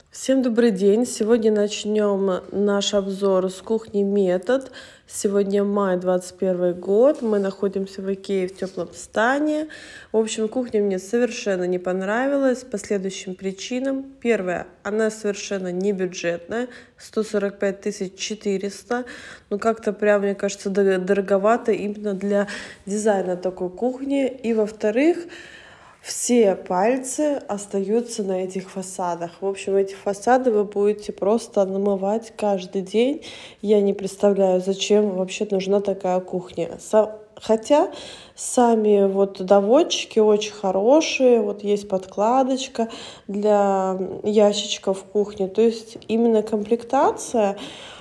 Всем добрый день! Сегодня начнем наш обзор с кухни Метод. Сегодня май 21 год. Мы находимся в Икее в теплом стане. В общем, кухня мне совершенно не понравилась по следующим причинам. Первое, она совершенно не бюджетная. 145 400. Ну, как-то прям, мне кажется, дороговато именно для дизайна такой кухни. И во-вторых, все пальцы остаются на этих фасадах. В общем, эти фасады вы будете просто намывать каждый день. Я не представляю, зачем вообще нужна такая кухня. Хотя сами вот доводчики очень хорошие. Вот есть подкладочка для ящичков в кухне. То есть именно комплектация,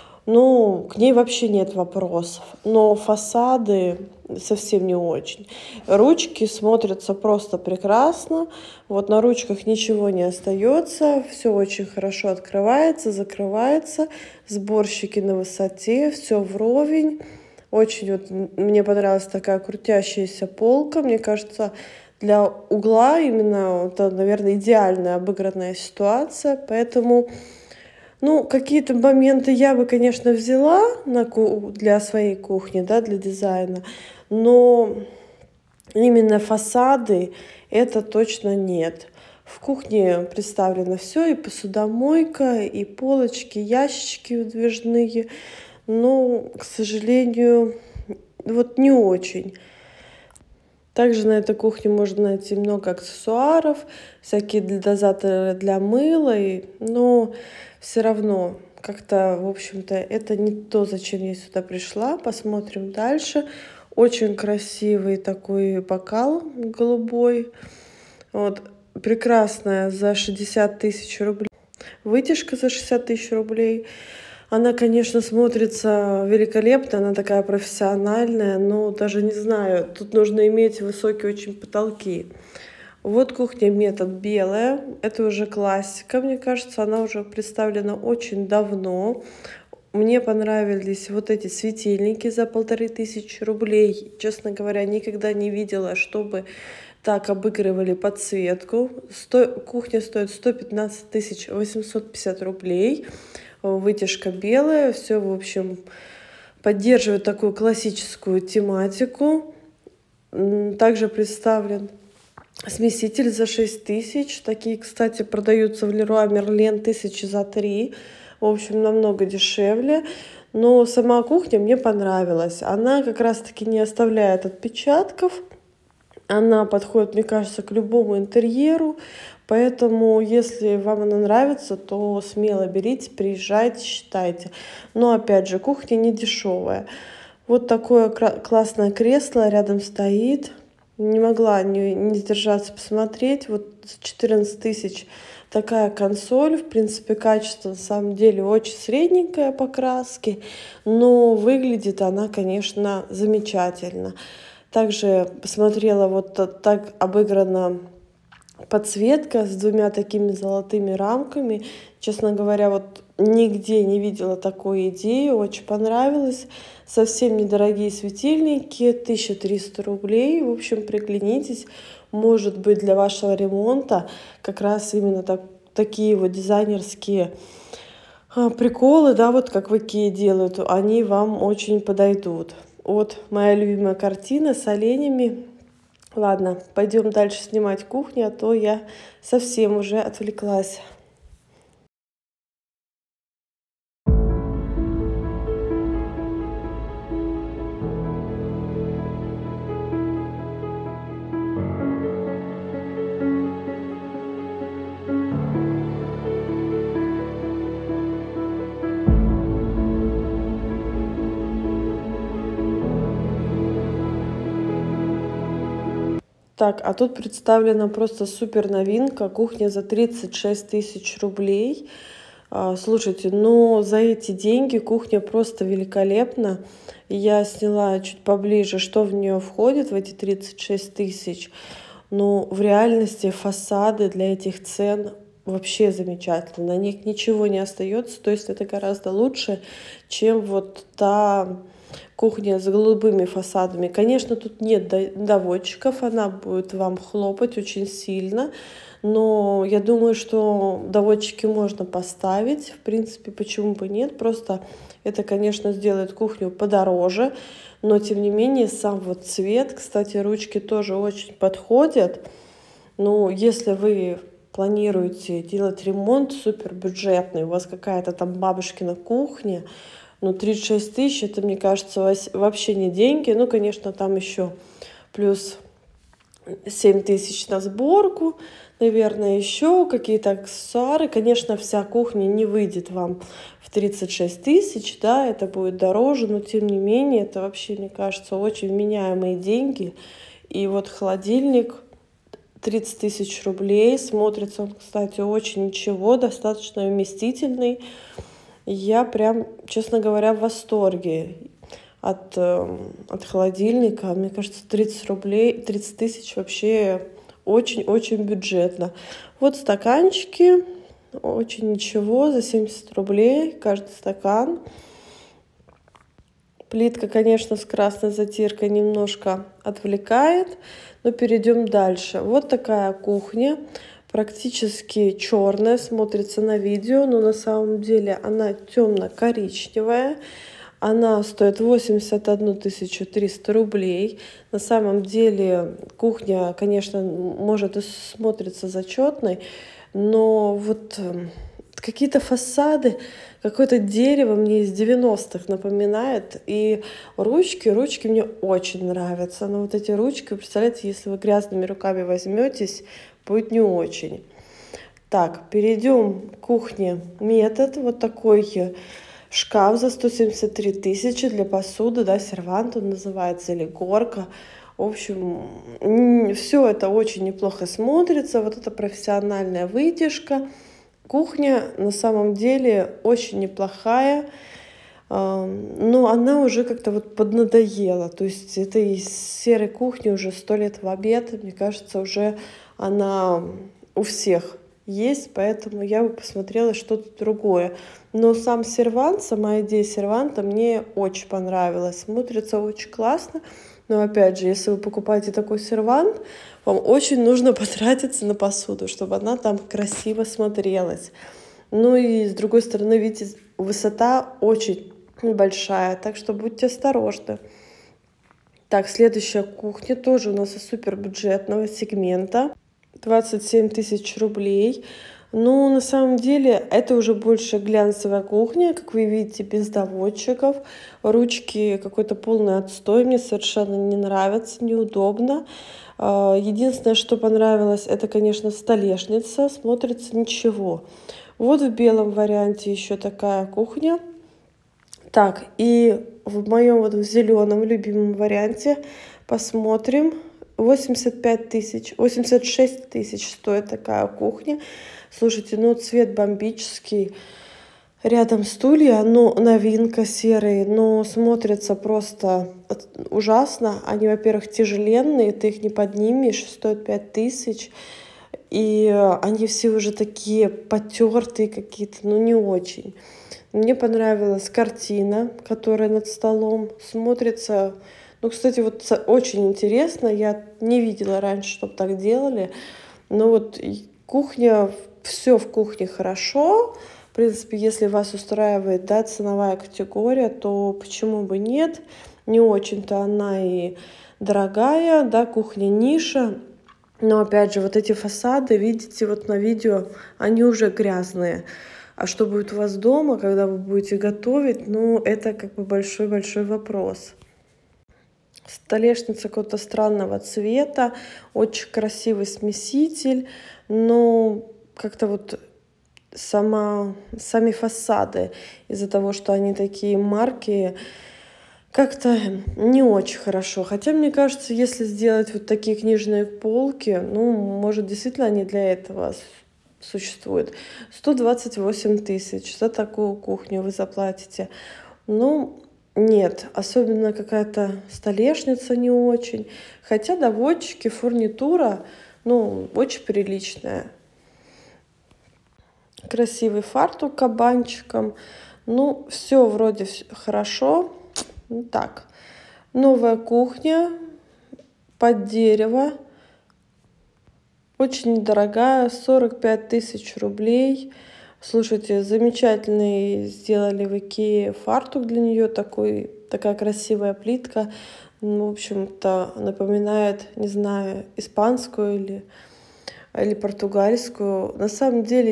ну, к ней вообще нет вопросов. Но фасады совсем не очень. Ручки смотрятся просто прекрасно. Вот на ручках ничего не остается. Все очень хорошо открывается, закрывается. Сборщики на высоте, все вровень. Очень вот мне понравилась такая крутящаяся полка. Мне кажется, для угла именно это, наверное, идеальная обыгранная ситуация. Поэтому ну, какие-то моменты я бы, конечно, взяла для своей кухни, да, для дизайна, но именно фасады это точно нет. В кухне представлено все, и посудомойка, и полочки, ящички выдвижные, но, к сожалению, вот не очень. Также на этой кухне можно найти много аксессуаров, всякие дозаторы для мыла, но все равно как-то, в общем-то, это не то, зачем я сюда пришла. Посмотрим дальше. Очень красивый такой бокал голубой. Вот, прекрасная за 60 тысяч рублей. Вытяжка за 60 тысяч рублей. Она, конечно, смотрится великолепно, она такая профессиональная, но даже не знаю, тут нужно иметь высокие очень потолки. Вот кухня Метод белая, это уже классика, мне кажется, она уже представлена очень давно. Мне понравились вот эти светильники за 1500 рублей. Честно говоря, никогда не видела, чтобы так обыгрывали подсветку. Кухня стоит 115 850 рублей. Вытяжка белая, все, в общем, поддерживает такую классическую тематику. Также представлен смеситель за 6000. Такие, кстати, продаются в Леруа Мерлен 1000 за 3. В общем, намного дешевле. Но сама кухня мне понравилась. Она как раз-таки не оставляет отпечатков. Она подходит, мне кажется, к любому интерьеру. Поэтому, если вам она нравится, то смело берите, приезжайте, считайте. Но, опять же, кухня не дешевая. Вот такое классное кресло рядом стоит. Не могла не сдержаться посмотреть. Вот 14 тысяч такая консоль. В принципе, качество на самом деле очень средненькое по краске. Но выглядит она, конечно, замечательно. Также посмотрела, вот так обыграна подсветка с двумя такими золотыми рамками. Честно говоря, вот нигде не видела такой идеи, очень понравилось. Совсем недорогие светильники, 1300 рублей. В общем, приглянитесь, может быть, для вашего ремонта как раз именно такие вот дизайнерские приколы, да, вот как в Икее делают, они вам очень подойдут. Вот моя любимая картина с оленями. Ладно, пойдем дальше снимать кухню, а то я совсем уже отвлеклась. Так, а тут представлена просто супер новинка. Кухня за 36 тысяч рублей. Слушайте, ну за эти деньги кухня просто великолепна. Я сняла чуть поближе, что в нее входит, в эти 36 тысяч. Но в реальности фасады для этих цен вообще замечательно. На них ничего не остается. То есть это гораздо лучше, чем вот та кухня с голубыми фасадами. Конечно, тут нет доводчиков, она будет вам хлопать очень сильно. Но я думаю, что доводчики можно поставить. В принципе, почему бы нет? Просто это, конечно, сделает кухню подороже. Но, тем не менее, сам вот цвет, кстати, ручки тоже очень подходят. Ну, если вы планируете делать ремонт супер бюджетный, у вас какая-то там бабушкина кухня, ну, 36 тысяч, это, мне кажется, вообще не деньги. Ну, конечно, там еще плюс 7 тысяч на сборку, наверное, еще какие-то аксессуары. Конечно, вся кухня не выйдет вам в 36 тысяч, да, это будет дороже, но тем не менее, это вообще, мне кажется, очень вменяемые деньги. И вот холодильник 30 тысяч рублей, смотрится он, кстати, очень ничего, достаточно вместительный. Я прям, честно говоря, в восторге от холодильника. Мне кажется, 30 рублей, 30 тысяч вообще очень-очень бюджетно. Вот стаканчики, очень ничего, за 70 рублей каждый стакан. Плитка, конечно, с красной затиркой немножко отвлекает, но перейдем дальше. Вот такая кухня, практически черная, смотрится на видео, но на самом деле она темно-коричневая. Она стоит 81 300 рублей. На самом деле кухня, конечно, может и смотрится зачетной, но вот какие-то фасады, какое-то дерево мне из 90-х напоминает. И ручки мне очень нравятся. Но вот эти ручки, представляете, если вы грязными руками возьметесь, будет не очень. Так, перейдем к кухне метод. Вот такой шкаф за 173 тысячи для посуды, да, сервант он называется, или горка. В общем, все это очень неплохо смотрится. Вот это профессиональная вытяжка. Кухня на самом деле очень неплохая, но она уже как-то вот поднадоела. То есть это из серой кухни уже 100 лет в обед. Мне кажется, уже она у всех есть, поэтому я бы посмотрела что-то другое. Но сам сервант, сама идея серванта мне очень понравилась. Смотрится очень классно. Но опять же, если вы покупаете такой сервант, вам очень нужно потратиться на посуду, чтобы она там красиво смотрелась. Ну и с другой стороны, видите, высота очень большая, так что будьте осторожны. Так, следующая кухня тоже у нас из супербюджетного сегмента. 27 тысяч рублей. Ну, на самом деле, это уже больше глянцевая кухня, как вы видите, без доводчиков. Ручки какой-то полный отстой, мне совершенно не нравится, неудобно. Единственное, что понравилось, это, конечно, столешница, смотрится ничего. Вот в белом варианте еще такая кухня. Так, и в моем вот в зеленом любимом варианте посмотрим. 85 тысяч, 86 тысяч стоит такая кухня. Слушайте, ну цвет бомбический. Рядом стулья, ну новинка серые, но смотрятся просто ужасно. Они, во-первых, тяжеленные, ты их не поднимешь, стоят 5 тысяч. И они все уже такие потертые какие-то, ну не очень. Мне понравилась картина, которая над столом смотрится. Ну, кстати, вот очень интересно, я не видела раньше, чтобы так делали. Но вот кухня, все в кухне хорошо. В принципе, если вас устраивает, да, ценовая категория, то почему бы нет? Не очень-то она и дорогая, да, кухня ниша. Но опять же, вот эти фасады, видите, вот на видео, они уже грязные. А что будет у вас дома, когда вы будете готовить, ну, это как бы большой-большой вопрос. Столешница какого-то странного цвета, очень красивый смеситель, но как-то вот сами фасады, из-за того, что они такие марки, как-то не очень хорошо. Хотя, мне кажется, если сделать вот такие книжные полки, ну, может, действительно они для этого существуют. 128 тысяч за такую кухню вы заплатите. Ну, нет, особенно какая-то столешница не очень. Хотя доводчики, фурнитура, ну, очень приличная. Красивый фартук кабанчиком. Ну, все вроде хорошо. Так, новая кухня под дерево. Очень недорогая, 45 тысяч рублей. Слушайте, замечательный сделали в Икее фартук для нее, такая красивая плитка. Ну, в общем-то, напоминает, не знаю, испанскую или португальскую. На самом деле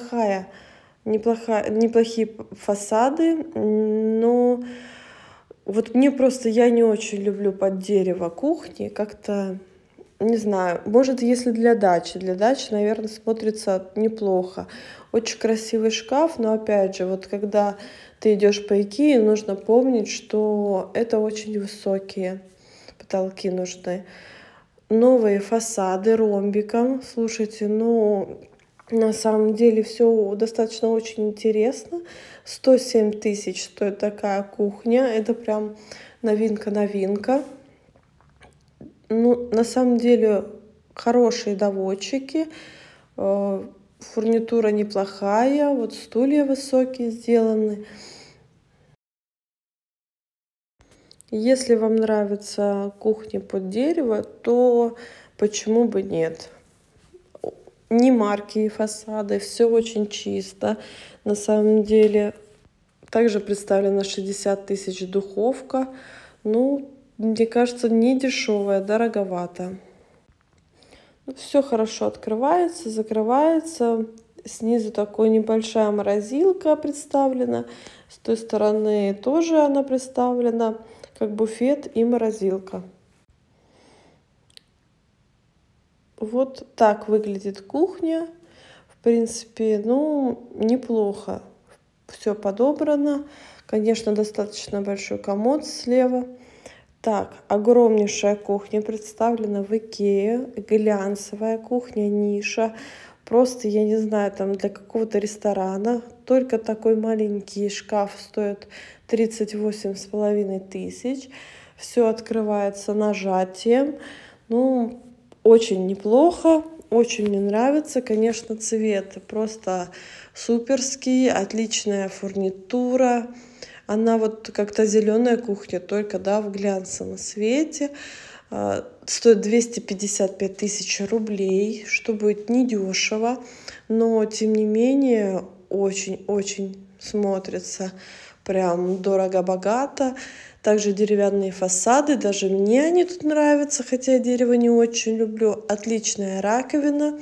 неплохие фасады, но вот мне просто, я не очень люблю под дерево кухни, как-то, не знаю, может, если для дачи, наверное, смотрится неплохо. Очень красивый шкаф, но опять же, вот когда ты идешь по Икее, нужно помнить, что это очень высокие потолки нужны. Новые фасады ромбиком. Слушайте, ну, на самом деле все достаточно очень интересно. 107 тысяч стоит такая кухня. Это прям новинка. Ну, на самом деле, хорошие доводчики. Фурнитура неплохая. Вот стулья высокие сделаны. Если вам нравится кухня под дерево, то почему бы нет? Не марки и фасады, все очень чисто. На самом деле, также представлена 60 тысяч духовка. Ну, мне кажется, не дешевая, дороговато. Все хорошо открывается, закрывается. Снизу такой небольшая морозилка представлена. С той стороны тоже она представлена, как буфет и морозилка. Вот так выглядит кухня. В принципе, ну, неплохо. Все подобрано. Конечно, достаточно большой комод слева. Так, огромнейшая кухня представлена в Икее. Глянцевая кухня, ниша. Просто, я не знаю, там для какого-то ресторана. Только такой маленький шкаф стоит 38,5 тысяч. Все открывается нажатием. Ну, очень неплохо. Очень мне нравится. Конечно, цвет просто суперский. Отличная фурнитура. Она вот как-то зеленая кухня, только да, в глянцевом цвете. Стоит 255 тысяч рублей, что будет недешево, но тем не менее очень-очень смотрится прям дорого-богато. Также деревянные фасады, даже мне они тут нравятся, хотя я дерево не очень люблю. Отличная раковина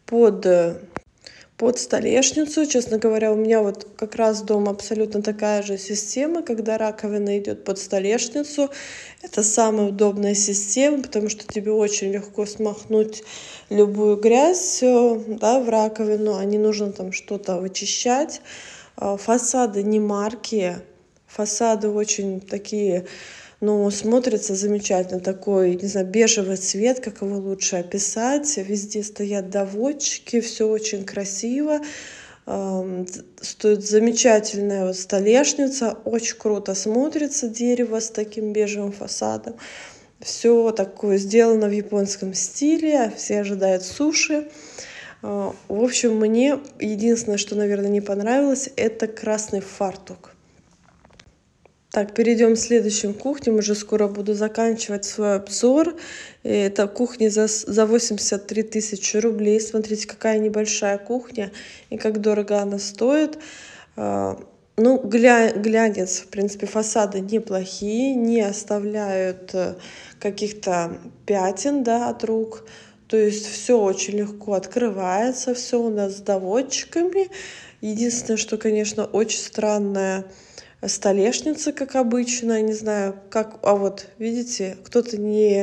под столешницу. Честно говоря, у меня вот как раз дома абсолютно такая же система, когда раковина идет под столешницу. Это самая удобная система, потому что тебе очень легко смахнуть любую грязь, да, в раковину, а не нужно там что-то вычищать. Фасады не марки, фасады очень такие, ну, смотрится замечательно. Такой, не знаю, бежевый цвет, как его лучше описать. Везде стоят доводчики, все очень красиво. Стоит замечательная вот столешница, очень круто смотрится дерево с таким бежевым фасадом. Все такое сделано в японском стиле, все ожидают суши. В общем, мне единственное, что, наверное, не понравилось, это красный фартук. Так, перейдем к следующим кухням. Уже скоро буду заканчивать свой обзор. Это кухня за 83 тысячи рублей. Смотрите, какая небольшая кухня и как дорого она стоит. Ну, глянец, в принципе, фасады неплохие, не оставляют каких-то пятен, да, от рук. То есть все очень легко открывается, все у нас с доводчиками. Единственное, что, конечно, очень странная столешница, как обычно, не знаю, как, а вот, видите, кто-то не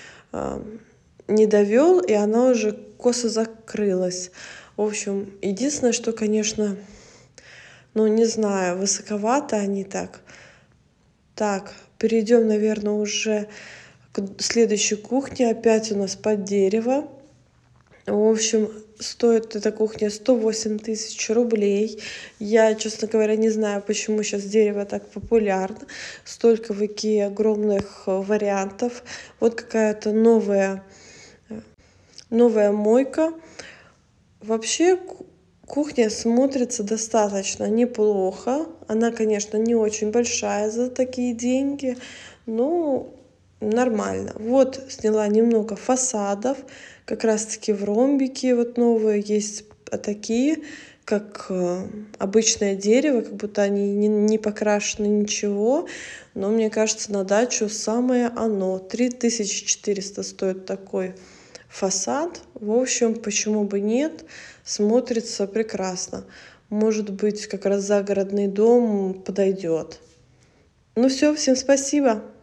довел, и она уже косо закрылась. В общем, единственное, что, конечно, ну, не знаю, высоковато они так. Так, перейдем, наверное, уже к следующей кухне. Опять у нас под дерево. В общем, стоит эта кухня 108 тысяч рублей. Я, честно говоря, не знаю, почему сейчас дерево так популярно. Столько в Икее огромных вариантов. Вот какая-то новая мойка. Вообще, Кухня смотрится достаточно неплохо. Она, конечно, не очень большая за такие деньги, но нормально. Вот сняла немного фасадов, как раз-таки в ромбике вот новые есть такие, как обычное дерево, как будто они не покрашены ничего. Но мне кажется, на дачу самое оно. 3400 стоит такой фасад. В общем, почему бы нет? Смотрится прекрасно. Может быть, как раз загородный дом подойдет. Ну все, всем спасибо.